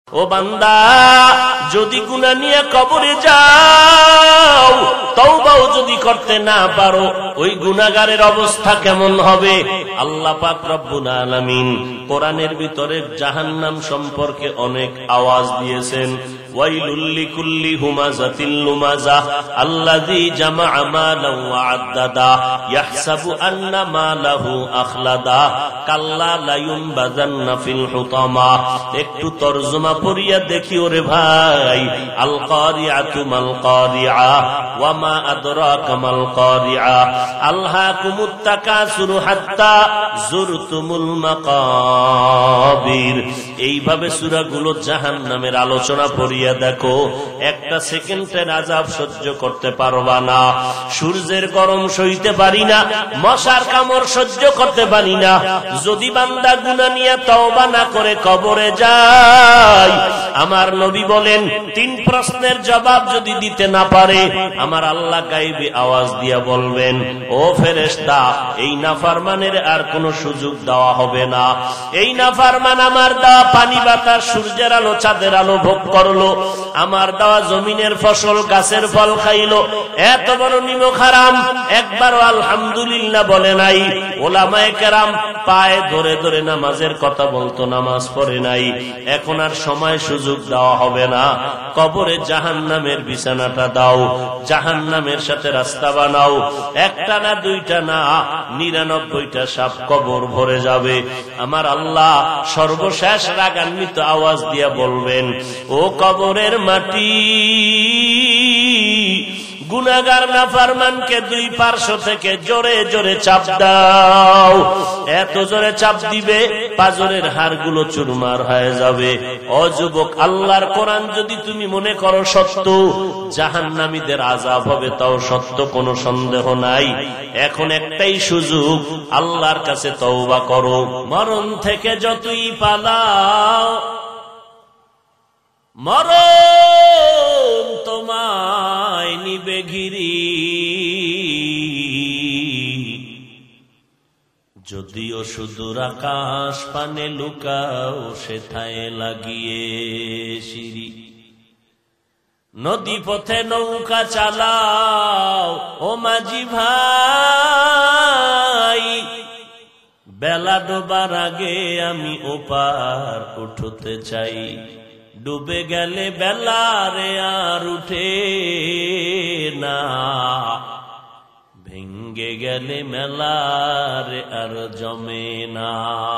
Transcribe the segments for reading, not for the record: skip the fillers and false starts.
ও বান্দা, যদি গুনাহ নিয়ে কবরে যাও, তওবাও যদি করতে না পারো, ওই গুনাহগারের অবস্থা কেমন হবে? আল্লাহ পাক রব্বুল আলামিন কোরআনের ভিতরে জাহান্নাম সম্পর্কে অনেক আওয়াজ দিয়েছেন। ওয়াইলুল লিকুল্লি হুমাযাতিল লুমাযাহ আল্লাযী জামা'a মালান ওয়া আদ্দাদা ইয়াহসাবু আন্না মালাহু আখলাদা কাল্লা লা ইউনবাযান্না ফিল হুতামা। একটু তরজমা পড়িয়া দেখি ওরে ভাই। আল কারিআতু মাল কারিআ ওয়া মা আদরাকা মাল কারিআ আলহাকুমুত তাকাসুরু হাত্তা যুরতুমুল মাকাবির। এইভাবে সূরাগুলো জাহান্নামের আলোচনা পড়িয়া দেখো, একটা সেকেন্ডের আযাব সহ্য করতে পারবা না। সূর্যের গরম সইতে পারি না, মশার কামড় সহ্য করতে পারি না। যদি বান্দা গুনাহ নিয়ে তওবা না করে কবরে যায়, আমার নবী বলেন 3 প্রশ্নের জবাব যদি দিতে না পারে, আমার আল্লাহ গায়বী আওয়াজ দিয়া বলবেন, ও ফেরেশতা, এই নাফরমানের আর কোনো সুযোগ দেওয়া হবে না। এই নাফরমান আমার দেওয়া পানি বাতাস সূর্যের আলো চাঁদের আলো ভোগ করলো, আমার দেওয়া জমিনের ফসল গাছের ফল খাইলো, এত বড় নিমক হারাম একবারও আলহামদুলিল্লাহ বলে নাই। ওলামায়ে কেরাম পায়ে ধরে ধরে নামাজের কথা বলতো, নামাজ পড়ে নাই। এখন আর সময় সুযোগ দেওয়া হবে না। কবরে জাহান্নামের বিছানাটা দাও, জাহান্নামের সাথে রাস্তা বানাও। একটা না, দুইটা না, 99টা সাপ কবর ভরে যাবে। আমার আল্লাহ সর্বশেষ রাগান্বিত আওয়াজ দিয়া বলবেন, ও কবরের মাটি, গুনাহগার নাফরমানকে 2 পার্শ্ব থেকে জোরে জোরে চাপ দাও। এত জোরে চাপ দিবে পাজরের হাড়গুলো চুরমার হয়ে যাবে। ও যুবক, আল্লাহর কোরআন যদি তুমি মনে করো সত্য, জাহান্নামীদের আযাব হবে তাও সত্য, কোনো সন্দেহ নাই। এখন একটাই সুযোগ, আল্লাহর কাছে তওবা করো। মরণ থেকে যতই পালাও, মরণ তোমায় নিবে ঘিরি। যদিও সুদূর আকাশ পানে লুকাও, সেথায় লাগিয়ে সিঁড়ি। নদী পথে নৌকা চালাও, ও মাঝি ভাই, বেলা ডোবার আগে আমি ওপার উঠতে চাই। ডুবে গেলে বেলারে আর উঠে না, ভেঙ্গে গেলে মেলারে আর জমে না।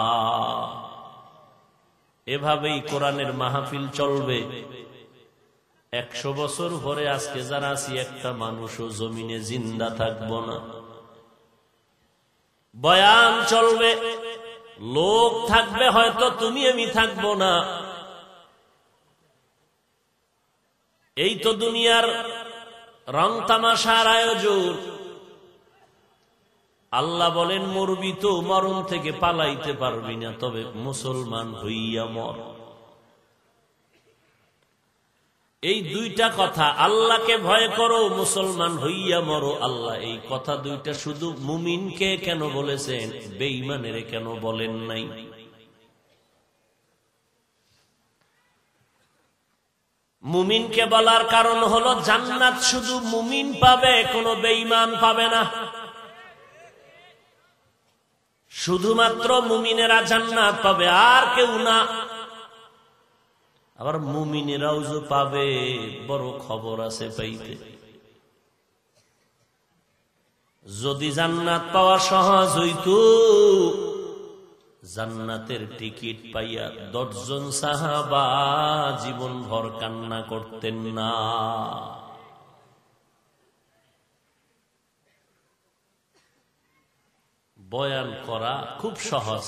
এভাবেই কোরআনের মাহফিল চলবে 100 বছর পরে। আজকে যারা আছি, একটা মানুষও জমিনে জিন্দা থাকবো না। বয়ান চলবে, লোক থাকবে, হয়তো তুমি আমি থাকবো না। এই তো দুনিয়ার রং তামাশার আয়োজন। আল্লাহ বলেন, মরবি তো, মরণ থেকে পালাইতে পারবি না, তবে মুসলমান হইয়া মর। এই 2টা কথা, আল্লাহকে ভয় করো, মুসলমান হইয়া মরো। আল্লাহ এই কথা 2টা শুধু মুমিনকে কেন বলেছেন, বেঈমানের কেন বলেন নাই? মুমিনকে বলার কারণ হলো, জান্নাত শুধু মুমিন পাবে, কোনো বেঈমান পাবে না। শুধুমাত্র মুমিনেরা জান্নাত পাবে, আর কেউ না। আবার মুমিনেরাও যে পাবে, বড় খবর আছে পাইতে। যদি জান্নাত পাওয়া সহজ হইতো, জান্নাতের টিকিট পাইয়া 10 জন সাহাবা জীবন ভর কান্না করতেন না। বয়ান করা খুব সহজ,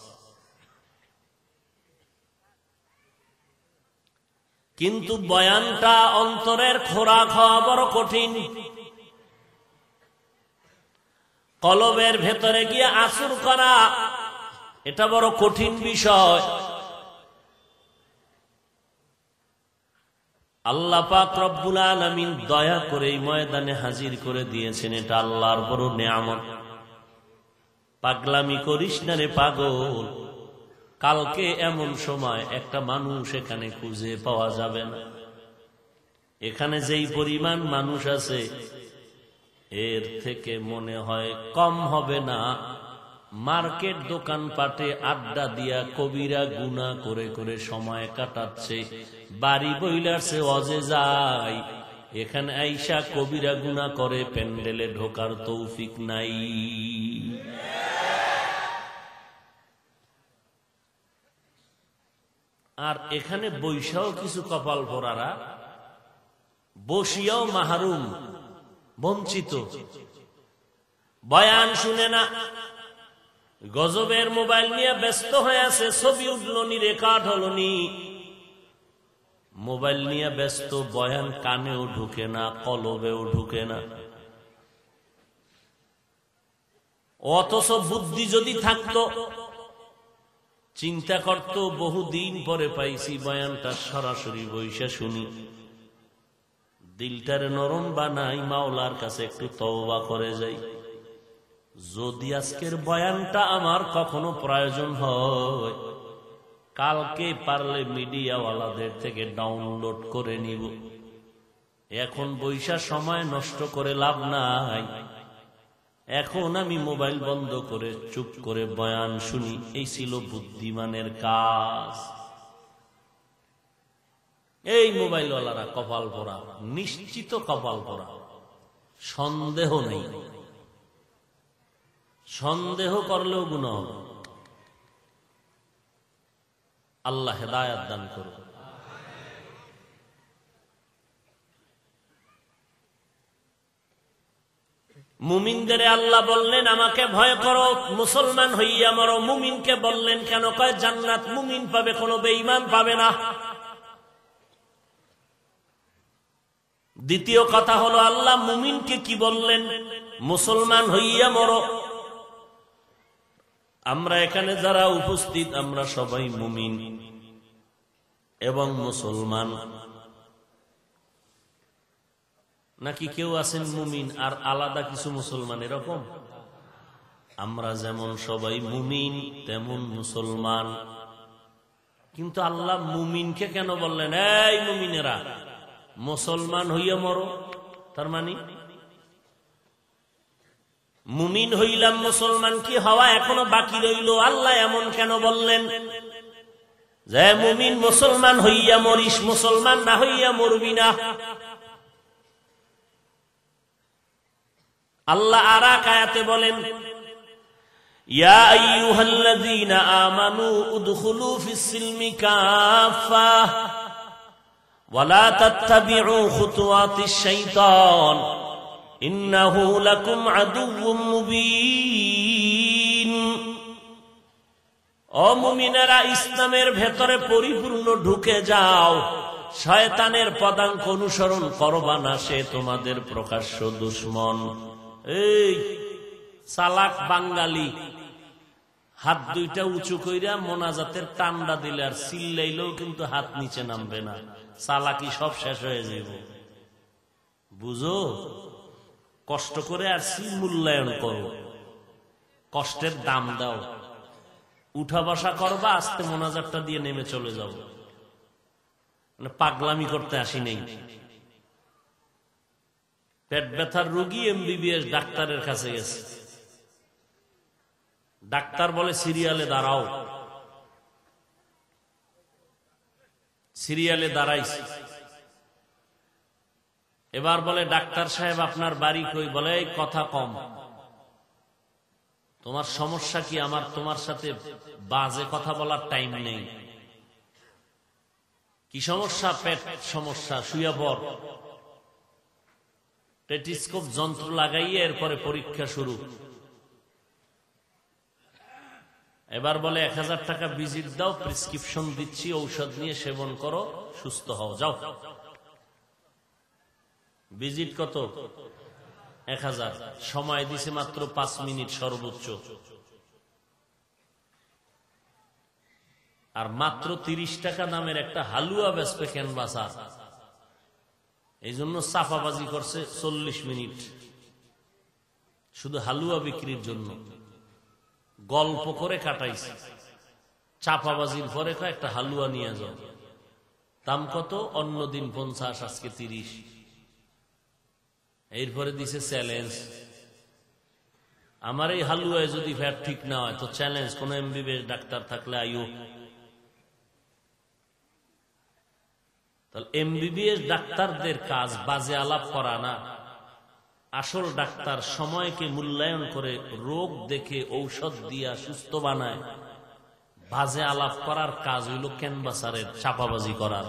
কিন্তু বয়ানটা অন্তরের খোরাক হওয়া বড় কঠিন। কলবের ভেতরে গিয়ে আসর করা, এটা বড় কঠিন বিষয়। আল্লাহ পাক রব্বুল আলামিন দয়া করে এই ময়দানে হাজির করে দিয়েছেন, এটা আল্লাহর বড় নেয়ামত। পাগলামি করিস না রে পাগল, কালকে এমন সময় একটা মানুষ এখানে খুঁজে পাওয়া যাবে না। এখানে যেই পরিমাণ মানুষ আছে এর থেকে মনে হয় কম হবে না মার্কেট দোকানপাটে আড্ডা দিয়া কবিরা গুনাহ করে করে সময় কাটাচ্ছে। বাড়ি বইলারছে অজে যায়, এখানে আইসা কবিরা গুনাহ করে, প্যান্ডেলে ঢোকার তৌফিক নাই। আর এখানে বৈশাও কিছু কপাল পোড়ারা বসিয়াও মাহরুম, বঞ্চিত, বয়ান শুনে না, গজবের মোবাইল নিয়ে ব্যস্ত হয়ে আছে। ছবি উঠলনি, রেকর্ড হলনি, মোবাইল নিয়ে ব্যস্ত, বয়ান কানেও ঢুকে না, কলবেও ঢুকে না। অথচ বুদ্ধি যদি থাকতো, চিন্তা করত, বহুদিন পরে পাইছি বয়ানটা, সরাসরি বইসা শুনি, দিলটারে নরম বানাই, মাওলার কাছে একটু তওবা করে যাই। যদি আজকের বয়ানটা আমার কখনো প্রয়োজন হয়, কালকে পারলে মিডিয়াওয়ালাদের থেকে ডাউনলোড করে নিব। এখন বৈশা সময় নষ্ট করে লাভ নাই। এখন আমি মোবাইল বন্ধ করে চুপ করে বয়ান শুনি। এই ছিল বুদ্ধিমানের কাজ। এই মোবাইলওয়ালারা কপাল পোড়া, নিশ্চিত কপাল পোড়া, সন্দেহ নেই। সন্দেহ করলেও গুনাহ হবে। আল্লাহ হেদায়েত দান করুন। মুমিনদের আল্লাহ বললেন আমাকে ভয় করো, মুসলমান হইয়া মরো। মুমিনকে বললেন কেন? কয় জান্নাত মুমিন পাবে, কোনো বেঈমান পাবে না। দ্বিতীয় কথা হলো আল্লাহ মুমিনকে কি বললেন? মুসলমান হইয়া মরো। আমরা এখানে যারা উপস্থিত আমরা সবাই মুমিন এবং মুসলমান, নাকি কেউ আছেন মুমিন আর আলাদা কিছু মুসলমান? এরকম আমরা যেমন সবাই মুমিন তেমন মুসলমান। কিন্তু আল্লাহ মুমিনকে কেন বললেন এই মুমিনেরা মুসলমান হইয়া মরো? তার মানে মুমিন হইলাম, মুসলমান কি হওয়া এখনো বাকি রইল? আল্লাহ এমন কেন বললেন যে মুমিন মুসলমান হইয়া মরিস, মুসলমান না হইয়া মরবি না? আল্লাহ আর এক আয়াতে বলেন ইয়া আইয়ুহাল্লাযীনা আমানু উদখুলু ফিস-সিলমি কাফা ওয়া লা তাত্তাবিউ খুতুওয়াতিশ শাইতান ইন্নাহু লাকুম আদুউম মুবিন। ও মুমিনেরা, ইসলামের ভেতরে পরিপূর্ণ ঢুকে যাও, শয়তানের পদাঙ্ক অনুসরণ করবা না, সে তোমাদের প্রকাশ্য দুশমন। এই চালাক বাঙালি হাত দুইটা উঁচু কইরা মোনাজাতের টান্ডা দিলে আর চিল্লাইলেও কিন্তু হাত নিচে নামবে না, চালাকি সব শেষ হয়ে যাবে। বুঝো, কষ্ট করে আর মূল্যায়ন করো, কষ্টের দাম দাও। উঠা বসা করবা, আস্তে মোনাজাতটা দিয়ে নেমে চলে যাও। মানে পাগলামি করতে আসি নেই। পেট ব্যথার রোগী এমবিবিএস ডাক্তারের কাছে গেছে, ডাক্তার বলে সিরিয়ালে দাঁড়াও। সিরিয়ালে দাঁড়াইছে। এবার বলে ডাক্তার সাহেব আপনার বাড়ি কই? বলে এই কথা কম, তোমার সমস্যা কি? আমার তোমার সাথে বাজে কথা বলার টাইম নেই। কি সমস্যা? পেট সমস্যা, শুয়ে পড়। টেটিস্কোপ যন্ত্র লাগাইয়ে এরপরে পরীক্ষা শুরু। এবার বলে 1000 টাকা ভিজিট দাও, প্রেসক্রিপশন দিচ্ছি, ঔষধ নিয়ে সেবন করো, সুস্থ হও, যাও। ভিজিট কত? 1000। সময় দিছে মাত্র 5 মিনিট সর্বোচ্চ। আর মাত্র 30 টাকা দামের একটা হালুয়া বেচবে ক্যানভাসা। এই জন্য চাপাবাজি করছে 40 মিনিট শুধু হালুয়া বিক্রির জন্য। গল্প করে কাটাইছে। চাপাবাজির পরে একটা হালুয়া নিয়ে যাও, দাম কত? অন্যদিন 50, আজকে 30। এরপরে দিছে চ্যালেঞ্জ, আমার এই হালুয়ায় যদি ফ্যাট ঠিক না হয় তো চ্যালেঞ্জ, কোন এমবিবিএস ডাক্তার থাকলে আয়ু। তাহলে এমবিবিএস ডাক্তারদের কাজ বাজে আলাপ করা না। আসল ডাক্তার সময়কে মূল্যায়ন করে রোগ দেখে ঔষধ দিয়া সুস্থ বানায়। বাজে আলাপ করার কাজ হইল ক্যানভাসারের, চাপাবাজি করার।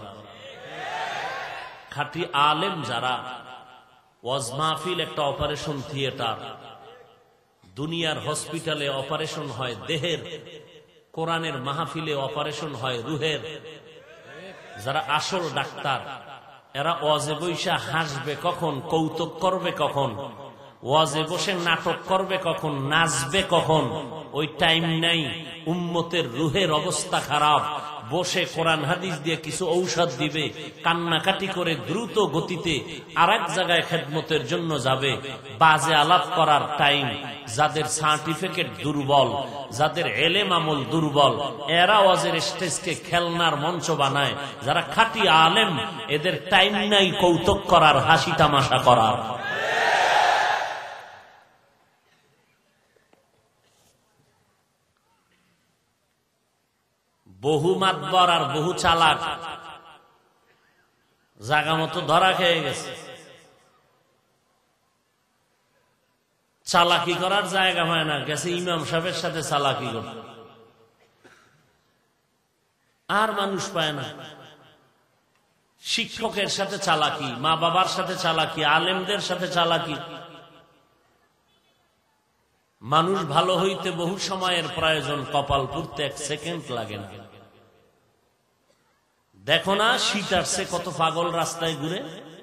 খাঁটি আলেম যারা, ওয়াজ মাহফিল একটা অপারেশন থিয়েটার, দুনিয়ার হসপিটালে অপারেশন হয় দেহের, কোরআনের মাহফিলে অপারেশন হয় রুহের। যারা আসল ডাক্তার এরা ওয়াজে বৈশা হাসবে কখন, কৌতুক করবে কখন, ওয়াজে বসে নাটক করবে কখন, নাচবে কখন, ওই টাইম নাই। উম্মতের রুহের অবস্থা খারাপ, বসে কোরআন হাদিস দিয়ে কিছু ঔষধ দিবে, কান্নাকাটি করে দ্রুত গতিতে আরেক জায়গায় খেদমতের জন্য যাবে। বাজে আলাপ করার টাইম। যাদের সার্টিফিকেট দুর্বল, যাদের এলেম আমল দুর্বল, এরা ওয়াজের স্টেজকে খেলনার মঞ্চ বানায়। যারা খাঁটি আলেম এদের টাইম নাই কৌতুক করার, হাসি তামাশা করার। বহু মাতবর আর বহু চালাক জাগা মতো ধরা খেয়ে গেছে। চালাকি করার জায়গা হয় না, গেছে ইমাম সাহেবের সাথে চালাকি করতে, আর মানুষ পায় না। শিক্ষকের সাথে চালাকি, মা বাবার সাথে চালাকি, আলেমদের সাথে চালাকি। মানুষ ভালো হইতে বহু সময়ের প্রয়োজন, কপাল পুড়তে 1 সেকেন্ড লাগে না। দেখো না শীত আসছে, কত পাগল রাস্তায় ঘুরে,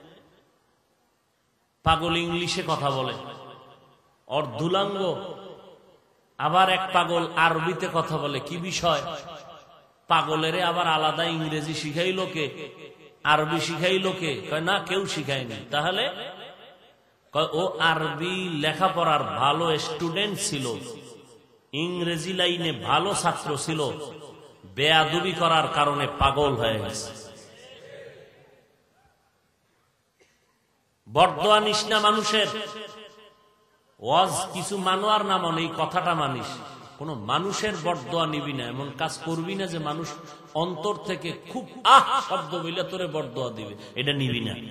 পাগল ইংলিশে কথা বলে, অর্ধুলাঙ্গ। আবার এক পাগল আরবিতে কথা বলে, কি বিষয়? পাগলের আবার আলাদা ইংরেজি শিখাইল কে, আরবি শিখাইল কে? কয় না, কেউ শিখায়নি। তাহলে ও আরবি লেখাপড়ার ভালো স্টুডেন্ট ছিল, ইংরেজি লাইনে ভালো ছাত্র ছিল, বেয়াদবি করার কারণে পাগল হয়ে গেছে। বরদোয়া নিস না মানুষের, ওয়াজ কিছু মানো আর না মানো, এই কথাটা মানিস। কোন মানুষের বরদোয়া নিবি না, এমন কাজ করবি না যে মানুষ অন্তর থেকে খুব শব্দ বইলে তোরে বরদোয়া দিবে, এটা নিবি না।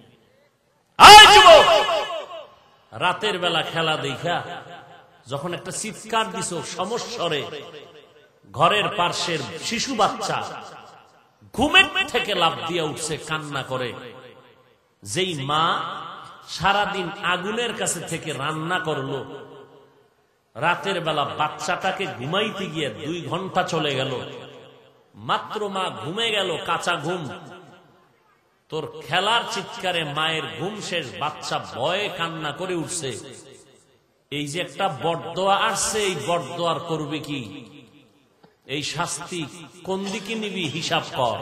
রাতের বেলা খেলা দেখা যখন একটা চিৎকার দিছ সমস্বরে, ঘরের পার্শ্বের শিশু বাচ্চা ঘুমের থেকে লাফ দিয়ে উঠছে কান্না করে। যেই মা সারাদিন আগুনের কাছে থেকে রান্না করলো, রাতের বেলা বাচ্চাটাকে ঘুমাইতে গিয়ে 2 ঘন্টা চলে গেল, মাত্র মা ঘুমে গেল, কাঁচা ঘুম। তোর খেলার চিৎকারে মায়ের ঘুম শেষ, বাচ্চা ভয়ে কান্না করে উঠছে। এই যে একটা বরদোয়া আসছে, এই বরদোয়ার করবি কি? এই শাস্তি কোন দিকে নিবি হিসাব কর।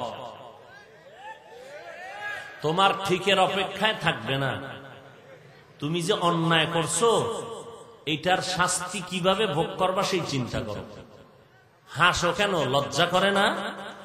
তোমার ঠিকের অপেক্ষায় থাকবে না। তুমি যে অন্যায় করছো এটার শাস্তি কিভাবে ভোগ করবা সেই চিন্তা করো। হাসো কেন? লজ্জা করে না?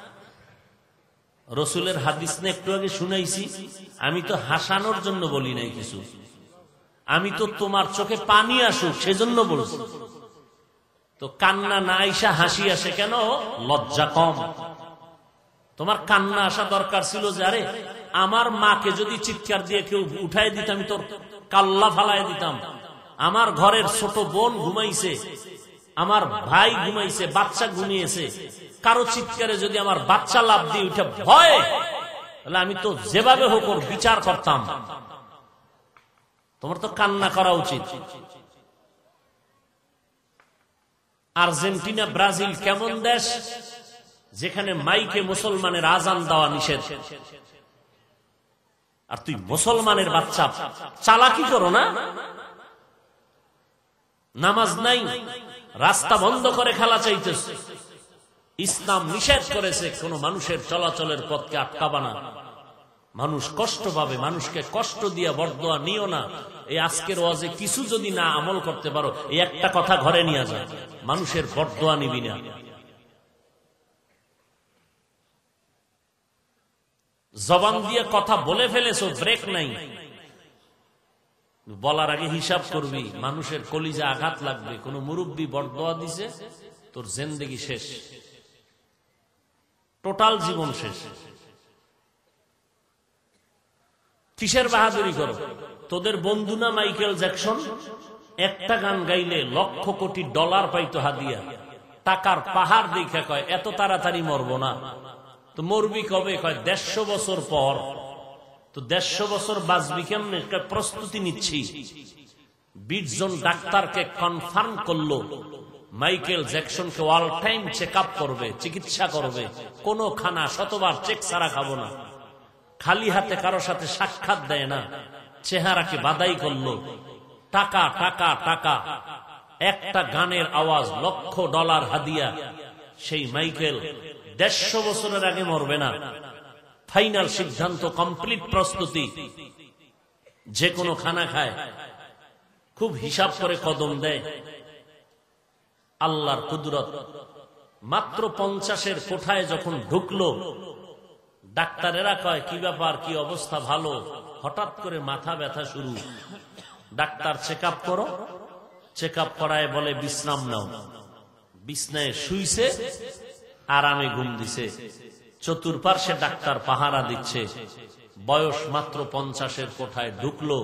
রসুলের হাদিস না একটু আগে শুনাইছি, আমি তো হাসানোর জন্য বলি নাই কিছু, আমি তো তোমার চোখে পানি আসুক সেজন্য বলছি। তো কান্না না আইসা হাসি আসে কেন? লজ্জা কম। তোমার কান্না আসা দরকার ছিল যে আরে আমার মাকে যদি চিৎকার দিয়ে কেউ উঠাই দিতাম, আমি তোর কাল্লা ফালাই দিতাম। আমার ঘরের ছোট বোন ঘুমাইছে, আমার ভাই ঘুমাইছে, বাচ্চা ঘুমিয়েছে, কারো চিৎকারে যদি আমার বাচ্চা লাফ দিয়ে উঠে ভয়, তাহলে আমি তো যেভাবে হোক ওর বিচার করতাম। তোমার তো কান্না করা উচিত। আর্জেন্টিনা, ব্রাজিল কেমন দেশ যেখানে মাইকে মুসলমানের আজান দেওয়া নিষেধ, আর তুই মুসলমানের বাচ্চা চালাকি করো না? নামাজ নাই, রাস্তা বন্ধ করে খেলা চাইতেছ। ইসলাম নিষেধ করেছে কোন মানুষের চলাচলের পথকে আটকাবা না। মানুষ কষ্ট পাবে, মানুষকে কষ্ট দিয়ে বরদোয়া নিও না। এই আজকের ওয়াজে কিছু যদি না আমল করতে পারো, এই একটা কথা ঘরে নিয়ে যায়, মানুষের বরদোয়া নিবি না। জবান দিয়ে কথা বলে ফেলেছো, ব্রেক নাই, বলার আগে হিসাব করবি, মানুষের কলিজা আঘাত লাগবে। কোন মুরব্বী বরদোয়া দিছে, তোর জিন্দেগি শেষ, টোটাল জীবন শেষ। কিসের বাহাদুরি করো? তোদের বন্ধু না মাইকেল জ্যাকসন? একটা গান গাইলে লক্ষ কোটি ডলার পাইতো হাদিয়া, টাকার পাহাড় দেখে কয় এত তাড়াতাড়ি মরবো না। তো মরবি কবে? কয় 150 বছর পর। তো 150 বছর বাঁচবি কেমনে? প্রস্তুতি নিচ্ছি। 20 জন ডাক্তারকে কনফার্ম করলো মাইকেল জ্যাকসনকে অল টাইম চেক আপ করবে, চিকিৎসা করবে, কোন খানা শতবার চেক ছাড়া খাবো না, খালি হাতে কারো সাথে সাক্ষাৎ দেয় না, চেহারাকে বাদাই করলো, টাকা টাকা টাকা, একটা গানের আওয়াজ লক্ষ ডলার হাদিয়া। সেই মাইকেল 150 বছরের আগে মরবে না। ফাইনাল সিদ্ধান্ত, কমপ্লিট প্রস্তুতি, যে কোনো খানা খায়, খুব হিসাব করে কদম দেয়। আল্লাহর কুদরত, মাত্র 50-এর কোঠায় যখন ঢুকলো, ডাক্তারেরা কয় কি ব্যাপার, কি অবস্থা? ভালো। হঠাৎ করে মাথা ব্যথা শুরু। ডাক্তার চেক আপ করো, চেক আপ করায় বলে বিশ্রাম নাও। বিছনায় শুইছে, আরামে ঘুম দিছে। চতুর্পার্শ্বে ডাক্তার পাহারা দিচ্ছে। বয়স মাত্র 50-এর কোঠায় ঢুকলো,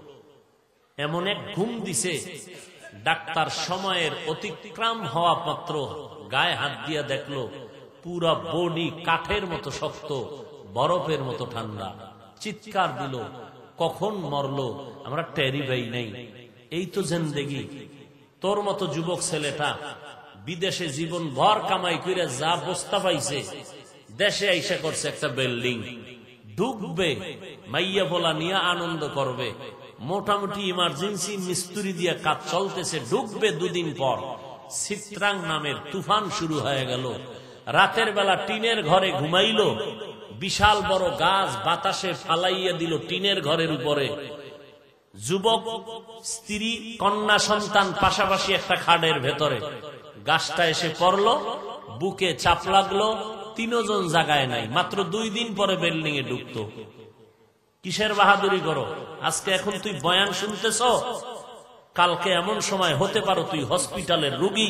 এমন এক ঘুম দিছে, ডাক্তার সময়ের অতিক্রম হওয়া মাত্র গায়ে হাত দিয়া দেখলো পুরা বডি কাঠের মতো শক্ত, বরফের মতো ঠান্ডা। চিৎকার দিল, কখন মরলো আমরা টেরি পাই নাই। এই তো জিন্দেগি। তোর মতো যুবক ছেলেটা বিদেশে জীবন ভর কামাই করে যা বস্তা পাইছে, দেশে আইসা করছে একটা বিল্ডিং, ঢুকবে, মাইয়া বলা নিয়ে আনন্দ করবে, মোটামুটি ইমার্জেন্সি মিস্ত্রি দিয়ে কাজ চলতেছে, ঢুকবে 2 দিন পর চিত্রাং নামের তুফান শুরু হয়ে গেল। রাতের বেলা টিনের ঘরে ঘুমাইলো, বিশাল বড় গাছ বাতাসে ফালাইয়া দিল টিনের ঘরের উপরে। যুবক, স্ত্রী, কন্যা সন্তান পাশাপাশি একটা খাটের ভেতরে। গাছটা এসে পড়লো, বুকে চাপ লাগলো, 3 জন জায়গায় নাই। মাত্র 2 দিন পরে বিল্ডিং এ ঢুকতো। কিসের বাহাদুরি করো? আজকে এখন তুই বয়ান শুনতেছ, কালকে এমন সময় হতে পারো তুই হসপিটালের রোগী।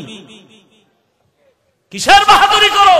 কিসের বাহাদুরি করো?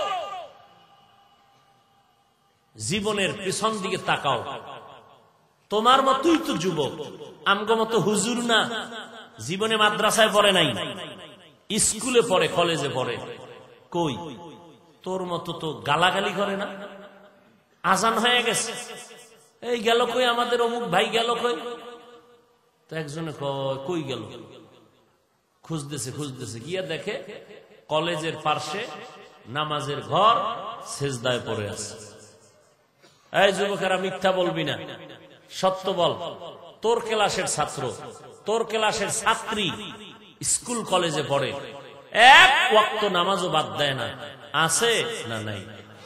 জীবনের পেছন দিকে তাকাও। তোমার মতোই তো যুবক, আমগো মতো হুজুর না, জীবনে মাদ্রাসায় পড়ে নাই, স্কুলে পড়ে, কলেজে পড়ে। কই তোর মতো তো গালাগালি করে না। আজান হয়ে গেছে, এই গেল কই আমাদের অমুক ভাই, গেল কই? তো একজনে কই গেল? খুঁজতেছে খুঁজতেছে, গিয়া দেখে কলেজের পার্শ্বে নামাজের ঘর, সেজদায় পড়ে আছে। এই যুবকেরা মিথ্যা বলবি না, সত্য বল। তোর ক্লাসের ছাত্র, তোর ক্লাসের ছাত্রী স্কুল কলেজে পড়ে, এক ওয়াক্ত নামাজও বাদ দেয় না, আছে না নাই?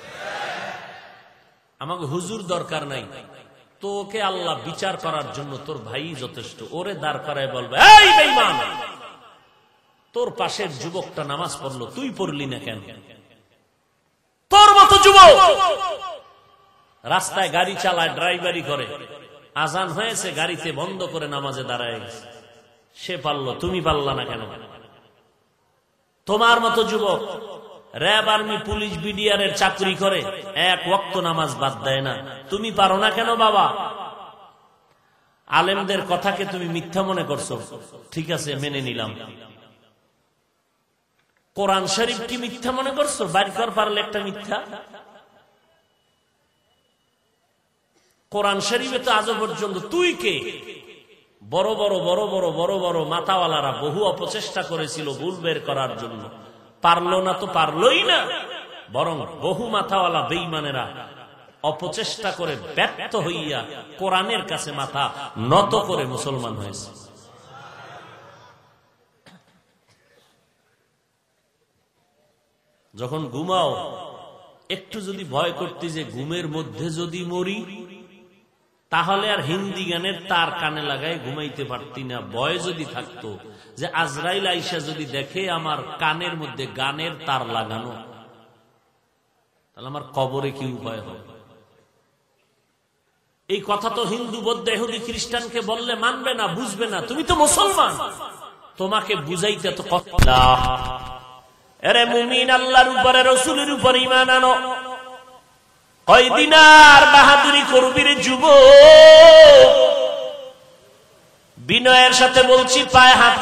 আমাকে হুজুর দরকার নাই, তোকে আল্লাহ বিচার করার জন্য তোর ভাই যথেষ্ট। ওরে দাঁড় করায় বলবে, এই বেঈমান, তোর পাশের যুবকটা নামাজ পড়লো, তুই পড়লি না কেন? তোর মতো যুবক রাস্তায় গাড়ি চালায়, ড্রাইভারি করে, আজান হয়েছে, গাড়িতে বন্ধ করে নামাজে দাঁড়ায় গেছে। সে পারলো, তুমি পারলা না কেন? তোমার মতো যুবক র্যাব, আর্মি, পুলিশ, বিডিআর এর চাকরি করে, এক ওয়াক্ত নামাজ বাদ দেয় না, তুমি পারো না কেন বাবা? আলেমদের কথাকে তুমি মিথ্যা মনে করছো, ঠিক আছে মেনে নিলাম। কোরআন শরীফ কি মিথ্যা মনে করছো? বাইর কর পারলে একটা মিথ্যা। কোরআন শরীফে তো আজও পর্যন্ত তুই কে? বড় বড় বড় বড় বড় বড় মাতাওয়ালারা বহু অপচেষ্টা করেছিল ভুল বের করার জন্য, পারলো না তো পারলোই না, বরং বহু মাথাওয়ালা বেঈমানেরা অপচেষ্টা করে ব্যর্থ হইয়া কোরআনের কাছে মাথা নত করে মুসলমান হয়েছে। যখন ঘুমাও একটু যদি ভয় করতে যে ঘুমের মধ্যে যদি মরি, তাহলে আর হিন্দি গানের তার কানে লাগায় ঘুমাইতে পারতি না। ভয় যদি থাকতো যে আজরাইল আইসা যদি দেখে আমার কানের মধ্যে গানের তার লাগানো, তাহলে আমার কবরে কি উপায় হবে? এই কথা তো হিন্দু বৌদ্ধ ইহুদি খ্রিস্টানকে বললে মানবে না, বুঝবে না। তুমি তো মুসলমান, তোমাকে বুঝাইতে তো কথা। আরে মুমিন, আল্লাহর উপরে রাসূলের উপরে ঈমান আনো। কয়দিন আর বাহাদুরি করবি রে যুবক? বিনয়ের সাথে বলছি, পায়ে হাত।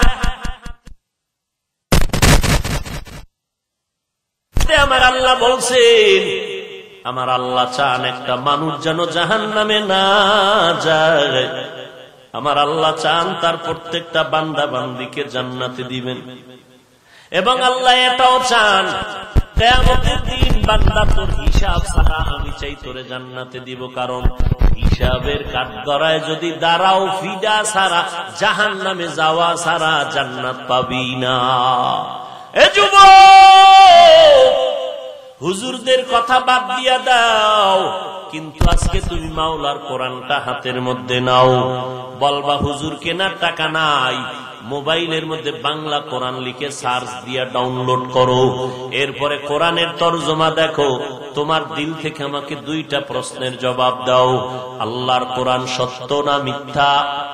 আমার আল্লাহ বলছেন, আমার আল্লাহ চান একটা মানুষ যেন জাহান্নামে না যায়। আমার আল্লাহ চান তার প্রত্যেকটা বান্দা বান্দিকে জান্নাতে দিবেন। এবং আল্লাহ এটাও চান কিয়ামতের দিন বান্দা তোর হিসাব ছাড়া আমি চাই তোরে জান্নাতে দিব। কারণ হিসাবের কাঠগড়ায় যদি দাঁড়াও, ফিদা ছাড়া জাহান্নামে যাওয়া ছাড়া জান্নাত পাবি না। এ যুবক, হুজুরদের কথা বাদ দিয়া দাও, কিন্তু আজকে তুমি মাওলার কোরআনটা হাতের মধ্যে নাও। বলবা হুজুর কেনার টাকা নাই, মোবাইলের মধ্যে বাংলা কোরআন লিখে সার্চ দিয়া ডাউনলোড করো। এরপরে কোরআনের তরজমা দেখো। তোমার দিল থেকে আমাকে দুইটা প্রশ্নের জবাব দাও। আল্লাহর কোরআন সত্য না মিথ্যা?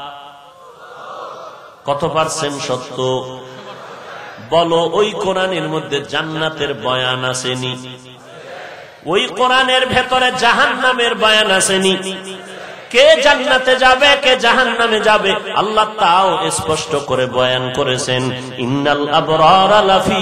কত পার্সেন্ট সত্য বলো? ওই কোরআনের মধ্যে জান্নাতের বয়ান আসেনি? ওই কোরআনের ভেতরে জাহান্নামের বয়ান আসেনি? কে জান্নাতে যাবে, কে জাহান্নামে যাবে, আল্লাহ তাও স্পষ্ট করে বয়ান করেছেন। ইন্নাল আবরারা লাফি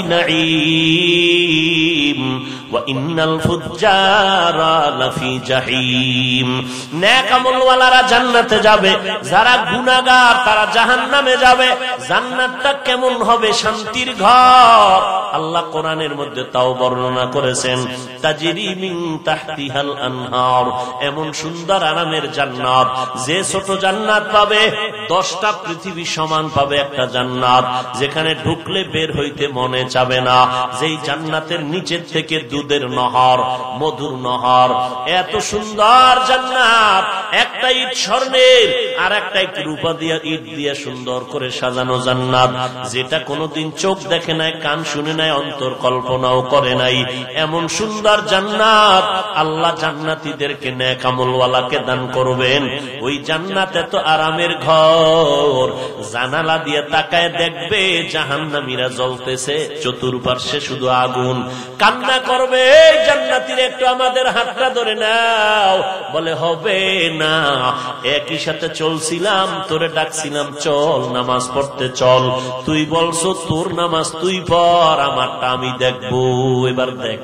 নাঈম ওয়া ইন্নাল ফুজ্জারা লাফি জাহিম। নেক আমলওয়ালারা জান্নাতে যাবে, যারা গুনাহগার তারা জাহান্নামে যাবে। জান্নাতটা কেমন হবে? শান্তির ঘর। আল্লাহ কোরআনের মধ্যে তাও বর্ণনা করেছেন, তাজরি মিন তাহতিহাল আনহার। এমন সুন্দর আরামের জান্নাত, যে ছোট জান্নাত পাবে 10টা পৃথিবী সমান পাবে একটা জান্নাত, যেখানে ঢুকলে বের হইতে মনে চাবে না। যেই জান্নাতের নিচের থেকে দুধের নহর, মধুর নহর। এত সুন্দর জান্নাত, একটা ইট স্বর্ণের আর একটা ইট রূপা দিয়া, ইট দিয়া সুন্দর করে সাজানো জান্নাত, যেটা কোনোদিন চোখ দেখে নাই, কান শুনে নাই, অন্তর কল্পনাও করে নাই। এমন সুন্দর জান্নাত আল্লাহ জান্নাতীদেরকে নেক আমলওয়ালাকে দান করবে। ওই জান্নাতে তো আরামের ঘর। জানালা দিয়ে তাকায় দেখবে জাহান্নামীরা জ্বলতেছে, চতুর্পার্শ্বে শুধু আগুন। কান্না করবে, জান্নাতীরা একটু আমাদের হাতটা ধরে নাও। বলে হবে না, একই সাথে চলছিলাম, তোরে ডাকছিলাম চল নামাজ পড়তে চল, তুই বলছো তোর নামাজ তুই পড়, আমারটা আমি দেখবো। এবার দেখ,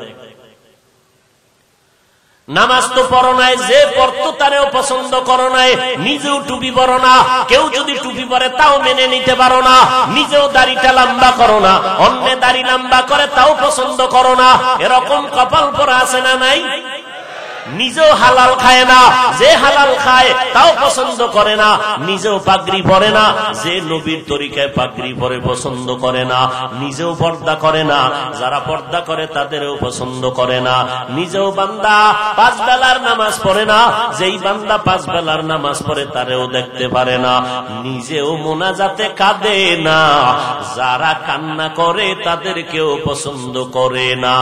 নামাজ তো পড়ো নাই, যে পড়তো তারেও পছন্দ করো নাই, নিজেও টুপি পরো না। কেউ যদি টুপি পরে তাও মেনে নিতে পারো না, নিজেও দাড়িটা লম্বা করো না, অন্য দাড়ি লম্বা করে তাও পছন্দ করো না। এরকম কপাল পরা আছে না নাই? নিজেও হালাল খায় না, যে হালাল খায় তাও পছন্দ করে না। নিজেও পাগড়ি পরে না, যে নবীর তরিকায় পাগড়ি পরে পছন্দ করে না। নিজেও পর্দা করে না, যারা পর্দা করে তাদেরও পছন্দ করে না। নিজেও বান্দা 5 বেলার নামাজ পড়ে না, যেই বান্দা 5 বেলার নামাজ পড়ে তারেও দেখতে পারে না। নিজেও মোনাজাতে কাঁদে না, যারা কান্না করে তাদেরকেও পছন্দ করে না।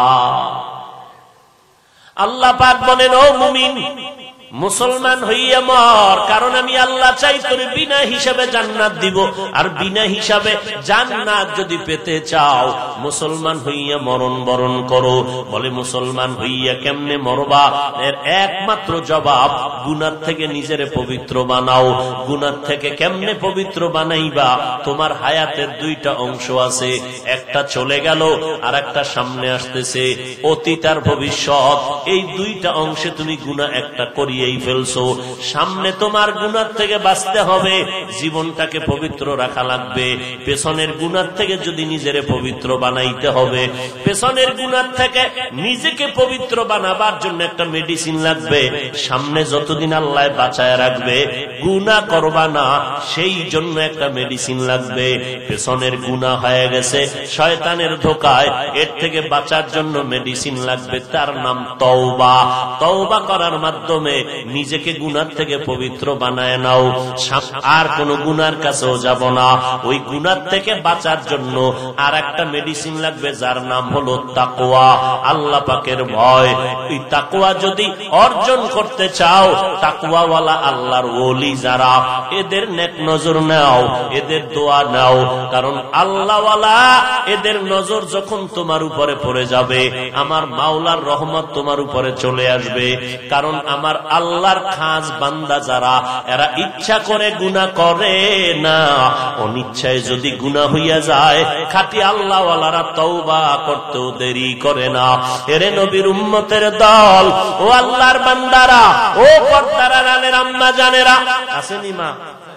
আল্লাহ পাক বলেন, ও মুমিন, মুসলমান হইয়া মর, কারণ আমি আল্লাহ চাই তোর বিনা হিসাবে জান্নাত দিব। আর বিনা হিসাবে জান্নাত যদি পেতে চাও, মুসলমান হইয়া মরণ বরণ করো। বলে মুসলমান হইয়া কেমনে মরবা? এর একমাত্র জবাব, গুনাহ থেকে নিজেরে পবিত্র বানাও। গুনাহ থেকে কেমনে পবিত্র বানাইবা? তোমার হায়াতের 2টা অংশ আছে, একটা চলে গেল আর একটা সামনে আসতেছে, অতীত আর ভবিষ্যৎ। এই 2টা অংশে তুমি গুনাহ একটা করিয়েই ফেলছো। সামনে তোমার গুনাহ থেকে বাঁচতে হবে, জীবনটাকে পবিত্র রাখা লাগবে। পেছনের গুনাহ থেকে যদি নিজেরে পবিত্র বানাইতে হবে, পেছনের গুনাহ থেকে নিজেকে পবিত্র বানাবার জন্য একটা মেডিসিন লাগবে। সামনে যতদিন আল্লাহ বাঁচায় রাখবে, গুনাহ করবা না, সেই জন্য একটা মেডিসিন লাগবে। পেছনের গুনাহ হয়ে গেছে শয়তানের ধোকায়, এর থেকে বাঁচার জন্য মেডিসিন লাগবে, তার নাম তওবা। তওবা করার মাধ্যমে নিজেকে গুনাহ থেকে পবিত্র বানায় নাও, আর কোন গুনার কাছেও যাব না। ওই গুনাহ থেকে বাঁচার জন্য আর একটা মেডিসিন লাগবে, যার নাম হলো তাকওয়া, আল্লাহ পাকের ভয়। এই তাকওয়া যদি অর্জন করতে চাও, তাকওয়াওয়ালা আল্লাহর ওলি যারা, এদের নেক নজর নাও, এদের দোয়া নাও, কারণ আল্লাহওয়ালা এদের নজর যখন তোমার উপরে পড়ে যাবে, আমার মাওলার রহমত তোমার উপরে চলে আসবে। কারণ আমার আল্লাহর খাস বান্দা যারা, এরা ইচ্ছা করে গুনাহ করে না, অনিচ্ছায় যদি গুনাহ হইয়া যায়, খাঁটি আল্লাহওয়ালারা তওবা করতেও দেরি করে না। এরে নবীর উম্মতের দল, ও আল্লাহর বান্দারা, ও পর্দার আড়ালের আম্মা জানেরা, আসেনি মা?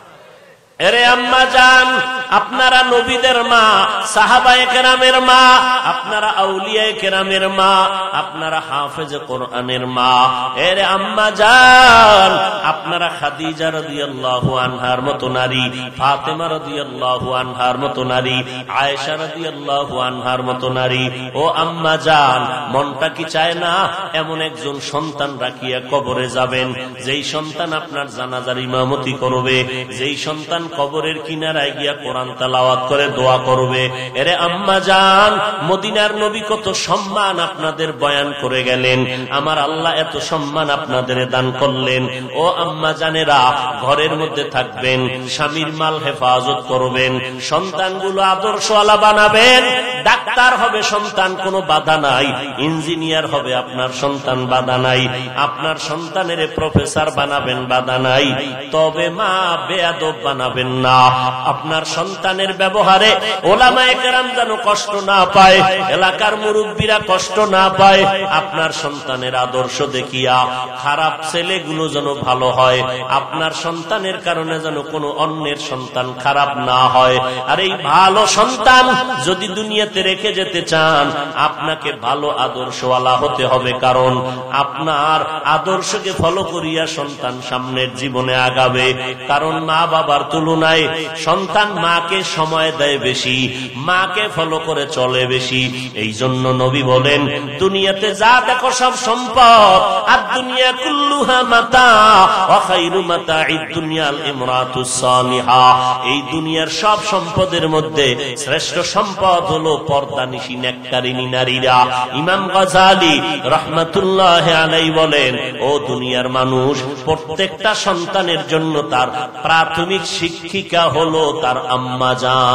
এরে আম্মা জান, আপনারা নবীদের মা, সাহাবায়ে কেরামের মা, আপনারা আউলিয়ায়ে কেরামের মা, আপনারা হাফেজে কোরআনের মা। এরে আম্মা জান, আপনারা খাদিজা রাদিয়াল্লাহু আনহার মতো নারী, ফাতেমা রাদিয়াল্লাহু আনহার মতো নারী, আয়েশা রাদিয়াল্লাহু আনহার মতো নারী। ও আম্মা জান, মনটা কি চায় না এমন একজন সন্তান রাখিয়া কবরে যাবেন, যেই সন্তান আপনার জানাজার ইমামতি করবে, যেই সন্তান কবরের কিনারায় গিয়া কোরআন তেলাওয়াত করে দোয়া করবে? এরে আম্মা জান, মদিনার নবী কত সম্মান আপনাদের বয়ান করে গেলেন, আমার আল্লাহ এত সম্মান আপনাদের দান করলেন। ও আম্মা জানেরা, ঘরের মধ্যে থাকবেন, স্বামীর মাল হেফাজত করবেন, সন্তানগুলো আদর্শওয়ালা বানাবেন। ডাক্তার হবে সন্তান, কোনো বাধা নাই। ইঞ্জিনিয়ার হবে আপনার সন্তান, বাধা নাই। আপনার সন্তানের প্রফেসর বানাবেন, বাধা নাই। তবে মা বেয়াদব বানাবেন না। আপনার সন্তানের ব্যবহারে ওলামায়ে কেরাম যেন কষ্ট না পায়, এলাকার মুরব্বীরা কষ্ট না পায়। আপনার সন্তানের আদর্শ দেখিয়া খারাপ ছেলেগুলো যেন ভালো হয়, আপনার সন্তানের কারণে যেন কোনো অন্যের সন্তান খারাপ না হয়। আর এই ভালো সন্তান যদি দুনিয়াতে রেখে যেতে চান, আপনাকে ভালো আদর্শওয়ালা হতে হবে, কারণ আপনার আদর্শকে ফলো করিয়া সন্তান সামনের জীবনে আগাবে। কারণ মা বাবার তুলনায় সন্তান মাকে সময় দেয় বেশি, মাকে ফলো করে চলে বেশি। এই জন্য নবী বলেন, দুনিয়াতে যা দেখো সব সম্পদ, আর দুনিয়া কুল্লুহা মাতা, ওয়া খায়রু মাতা'id দুনিয়াল ইমরাতুস সালিহা। এই দুনিয়ার সব সম্পদের মধ্যে শ্রেষ্ঠ সম্পদ হলো পর্দানিশী নেককারিনী নারীরা। ইমাম গাযালি রাহমাতুল্লাহি আলাইহি বলেন, ও দুনিয়ার মানুষ, প্রত্যেকটা সন্তানের জন্য তার প্রাথমিক শিক্ষিকা হলো তার আম্মা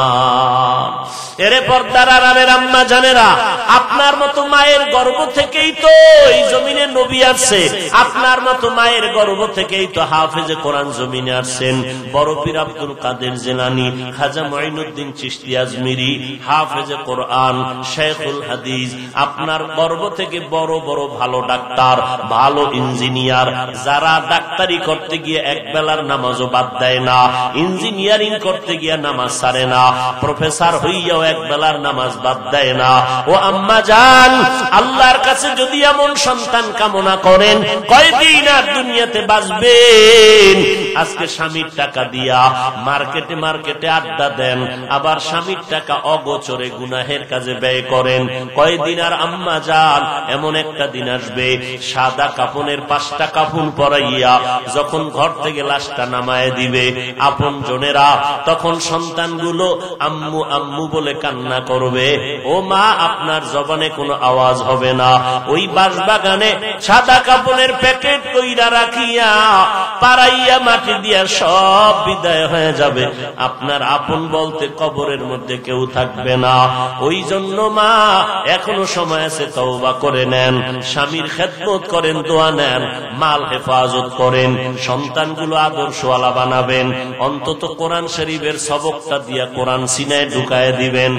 জান। এরে পর্দার আড়ালের আম্মা জানেরা, আপনার মতো মায়ের গর্ভ থেকেই তো এই জমিনে নবী আসছে, আপনার মতো মায়ের গর্ভ থেকেই তো হাফেজে কোরআন জমিনে আসছেন। বড় পীর আব্দুল কাদের জিলানী, খাজা মুঈনুদ্দিন চিশতি আজমিরি, হাফেজে কোরআন, শেখুল হাদিস। আপনার গর্ভ থেকে বড় বড় ভালো ডাক্তার, ভালো ইঞ্জিনিয়ার, যারা ডাক্তারি করতে গিয়ে এক বেলার নামাজও বাদ দেয় না, ইঞ্জিনিয়ারিং করতে গিয়ে নামাজ ছাড়ে না, প্রফেসর হইয়াও এক বেলার নামাজ বাদ দেয় না। ও আম্মা জান, আল্লাহর কাছে যদি এমন সন্তান কামনা করেন, কয়দিন আর দুনিয়াতে বাঁচবেন? আজকে স্বামীর টাকা দিয়া মার্কেটে মার্কেটে আড্ডা দেন, আবার স্বামীর টাকা অগোচরে গুনাহের কাজে ব্যয় করেন। কয়দিন আর আম্মা জান, এমন একটা দিন আসবে, সাদা কাফনের 5টা কাফন পরাইয়া যখন ঘর থেকে লাশটা নামায় দিবে আপন জনেরা, তখন সন্তানগুলো আম্মু আম্মু বলে কান্না করবে। ও মা, আপনার জবানে কোনো আওয়াজ হবে না। ওই বাঁশবাগানে সাদা কাফনের প্যাকেট কইরা রাখিয়া পাড়াইয়া মাটি দিয়া সব বিদায় হয়ে যাবে। আপনার আপন বলতে কবরের মধ্যে কেউ থাকবে না। ওই জন্য মা, এখনো সময় আছে, তওবা করে নেন, স্বামীর খেদমত করেন, দোয়া নেন, মাল হেফাজত করেন, সন্তানগুলো আদর্শওয়ালা বানাবেন। অন্তত কোরআন শরীফের সবকটা দিয়া কোরআন সিনায় ঢুকায় দিবেন।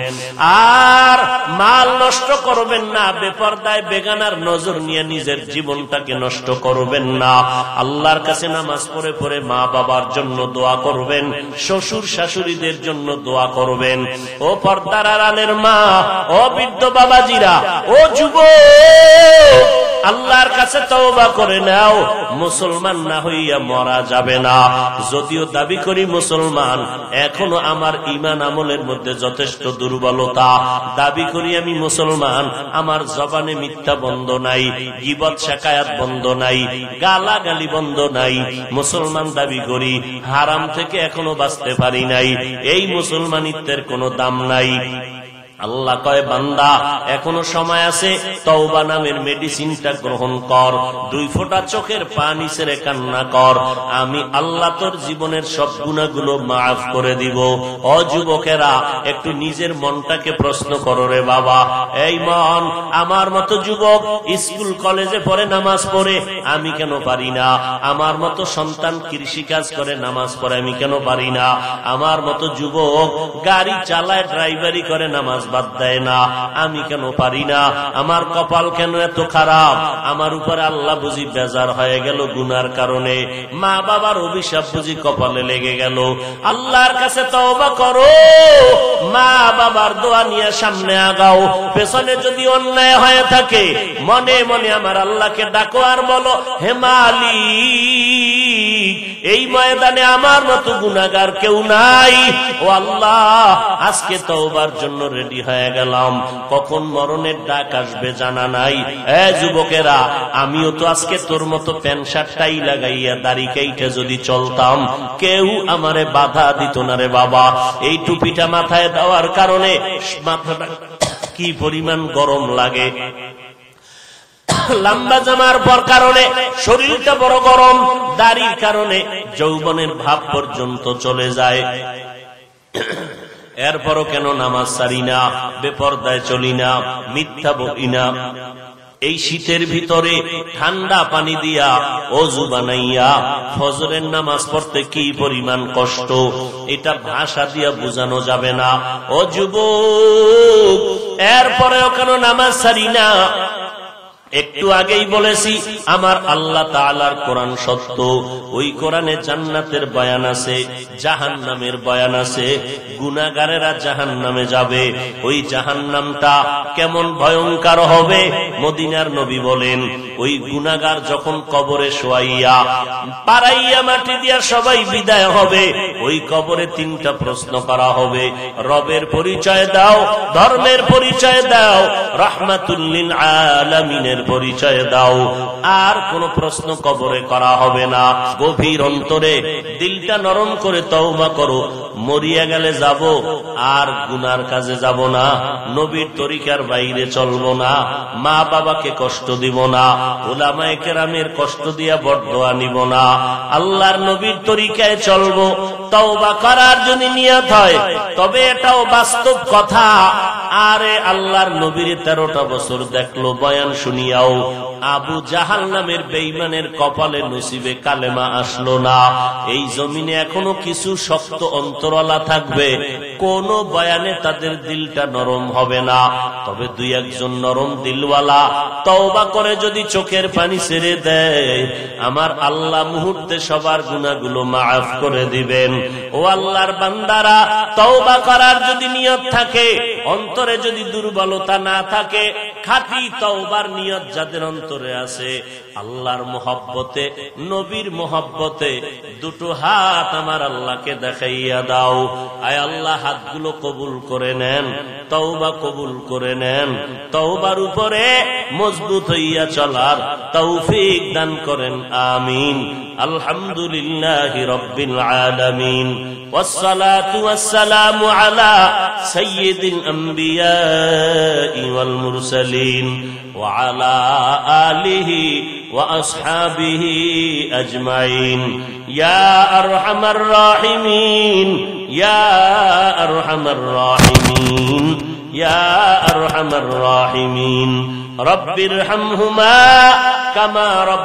আর মাল নষ্ট করবেন না, বেপরদায় বেগানার নজর নিয়ে নিজের জীবনটাকে নষ্ট করবেন না। আল্লাহর কাছে নামাজ পড়ে পড়ে মা বাবার জন্য দোয়া করবেন, শ্বশুর শাশুড়িদের জন্য দোয়া করবেন। ও পর্দার আড়ালের মা, ও বৃদ্ধ বাবাজিরা, ও যুবক, আল্লাহর কাছে তওবা করে নাও, মুসলমান না হইয়া মরা যাবে না। যদিও দাবি করি মুসলমান, এখনো আমার ঈমান আমলের মধ্যে যথেষ্ট দুর্বলতা। দাবি করি আমি মুসলমান, আমার জবানে মিথ্যা বন্ধ নাই, গীবত শিকায়াত বন্ধ নাই, গালাগালি বন্ধ নাই। মুসলমান দাবি করি, হারাম থেকে এখনো বাঁচতে পারি নাই। এই মুসলমানিত্বের কোনো দাম নাই। আল্লাহ কয়, বান্দা এখনো সময় আছে, তওবা নামের মেডিসিনটা গ্রহণ কর, 2 ফোঁটা চোখের পানি ছেড়ে কান্না কর, আমি আল্লাহ তোর জীবনের সব গুনাহগুলো মাফ করে দিব। ও যুবকেরা, একটু নিজের মনটাকে প্রশ্ন করো রে বাবা। এই মন, আমার মতো যুবক স্কুল কলেজে পড়ে, নামাজ পড়ে, আমি কেন পারি না? আমার মতো সন্তান কৃষি কাজ করে, নামাজ পড়ে, আমি কেন পারি না? আমার মতো যুবক গাড়ি চালায়, ড্রাইভারি করে, নামাজ বাদ দেয় না, আমি কেন পারি না? আমার কপাল কেন এত খারাপ? আমার উপরে আল্লাহ বুঝি বেজার হয়ে গেল গুনার কারণে, মা বাবার অভিশাপ বুঝি কপালে লেগে গেল। আল্লাহর কাছে তওবা করো, মা বাবার দোয়া নিয়ে সামনে আগাও। পেছনে যদি অন্যায় হয়ে থাকে, মনে মনে আমার আল্লাহকে ডাকো আর বলো, হে মালিক, এই ময়দানে আমার মতো গুনাহগার কেউ নাই। ও আল্লাহ, আজকে তওবার জন্য রেডি হয়ে গেলাম, কখন মরণের ডাক আসবে জানা নাই। এ যুবকেরা, আমিও তো আজকে তোর মতো প্যান্ট শার্টটাই লাগাইয়া দাড়ি কেটে যদি চলতাম, কেউ আমারে বাধা দিত না রে বাবা। এই টুপিটা মাথায় দেওয়ার কারণে মাথাটা কি পরিমাণ গরম লাগে, লম্বা জামার পর কারণে শরীরটা বড় গরম, দাড়ির কারণে যৌবনের ভাব পর্যন্ত চলে যায়। এরপরও কেন নামাজ ছাড়ি না, বেপরদায় চলি না, মিথ্যা বলি না? এই শীতের ভিতরে ঠান্ডা পানি দিয়া ওযু বানাইয়া ফজরের নামাজ পড়তে কি পরিমাণ কষ্ট, এটা ভাষা দিয়া বোঝানো যাবে না। ও যুবক, এরপরেও কেন নামাজ ছাড়ি না? একটু আগেই বলেছি, আমার আল্লাহ তাআলার কোরআন সত্য। ওই কোরআনে জান্নাতের বয়ান আছে, জাহান্নামের বয়ান আছে। গুনাহগারেরা জাহান্নামে যাবে, ওই জাহান্নামটা কেমন ভয়ঙ্কর হবে। মদিনার নবী বলেন, ওই গুনাহগার যখন কবরে শোয়াইয়া পাড়াইয়া মাটি দিয়া সবাই বিদায় হবে, ওই কবরে 3টা প্রশ্ন করা হবে। রবের পরিচয় দাও, ধর্মের পরিচয় দাও, রাহমাতুল লিল আলামিনের পরিচয় দাও। আর কোন প্রশ্ন কবরে করা হবে না। গভীর অন্তরে দিলটা নরম করে তওবা করো, মরিয়া গেলে যাব, আর গুনার কাজে যাব না, নবীর তরিকার বাইরে চলবো না, মা বাবাকে কষ্ট দিব না, উলামায়ে কেরামের কষ্ট দিয়া বরদোয়া নিব না, আল্লাহর নবীর তরিকায় চলবো। তওবা করার যদি নিয়ত হয়, তবে এটাও বাস্তব কথা। আরে আল্লাহর নবীর 13টা বছর দেখলো, বয়ান শুনিয়াও আবু জাহাল নামের বেঈমানের কপালে নসিবে কালেমা আসলো না। এই জমিনে এখনো কিছু শক্ত অন্তরওয়ালা থাকবে, কোন বয়ানে তাদের দিলটা নরম হবে না। তবে 2-1 নরম দিলওয়ালা তওবা করে যদি চোখের পানি ছেড়ে দেয়, আমার আল্লাহ মুহূর্তে সবার গুনাহগুলো মাফ করে দিবেন। ও আল্লাহর বান্দারা, তওবা করার যদি নিয়ত থাকে, অন্তরে যদি দুর্বলতা না থাকে, খাঁটি তওবার নিয়ত যাদের অন্তরে আছে, আল্লাহর মহব্বতে, নবীর মহব্বতে 2টো হাত আমার আল্লাহকে দেখাইয়া দাও। আয় আল্লাহ, হাতগুলো কবুল করে নেন, তওবা কবুল করে নেন, তওবার উপরে মজবুত হইয়া চলার তৌফিক দান করেন, আমিন। আলহামদুলিল্লাহি রাব্বিল আলামিন, والصلاة والسلام على سيد الأنبياء والمرسلين وعلى آله وأصحابه أجمعين. يا أرحم الراحمين، يا أرحم الراحمين، يا أرحم الراحمين. رب ارحمهما كما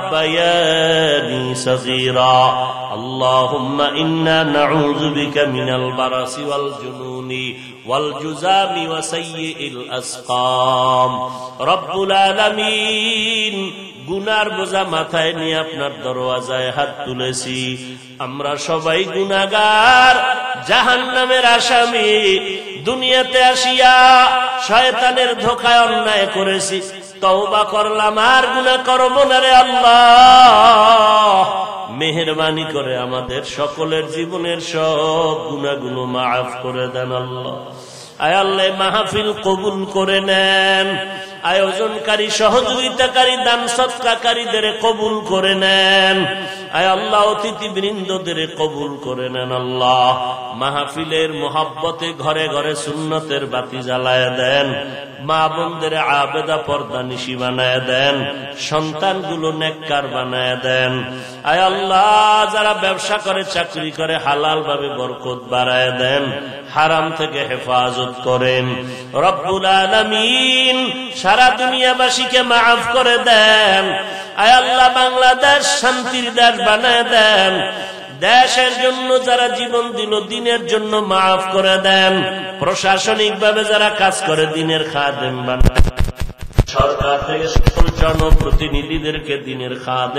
ربياني صغيرا. اللهم إنا نعوذ بك من البرص والجنون والجذام وسيء الأسقام. رب العالمين, গুনার বোঝা মাথায় নিয়ে আপনার দরওয়াজায় হাত তুলেছি। আমরা সবাই গুনাহগার, জাহান্নামের আসামি। দুনিয়াতে আসিয়া শয়তানের ধোঁকায় অন্যায় করেছি, তওবা করলাম, আর গুনাহ করব না রে আল্লাহ। মেহেরবানি করে আমাদের সকলের জীবনের সব গুনাহগুলো মাফ করে দেন আল্লাহ। আয় আল্লাহ, মাহফিল কবুল করে নেন, আয়োজনকারী, সহযোগিতাকারী, দান সদকাকারীদের কবুল করে নেন। আয় আল্লাহ, অতিথিবৃন্দদের কবুল করে নেন আল্লাহ। মাহফিলের মোহাব্বতে ঘরে ঘরে সুন্নতের বাতি জ্বালায় দেন, মা বোনদের আবেদা পর্দা নিশি বানায় দেন, সন্তানগুলো নেককার বানায় দেন। আয় আল্লাহ, যারা ব্যবসা করে, চাকরি করে, হালাল ভাবে বরকত বাড়ায় দেন, হারাম থেকে হেফাজত করেন রব্বুল আলামিন। সারা দুনিয়াবাসীকে মাফ করে দেন। আয় আল্লাহ, বাংলাদেশ শান্তির দেশ বানায় দেন। দেশের জন্য যারা জীবন দিল, দিনের জন্য মাফ করে দেন। প্রশাসনিক ভাবে যারা কাজ করে, দিনের খাদেম বানায়। সরকার থেকে সকল জনপ্রতিনিধিদেরকে দিনের খাদেম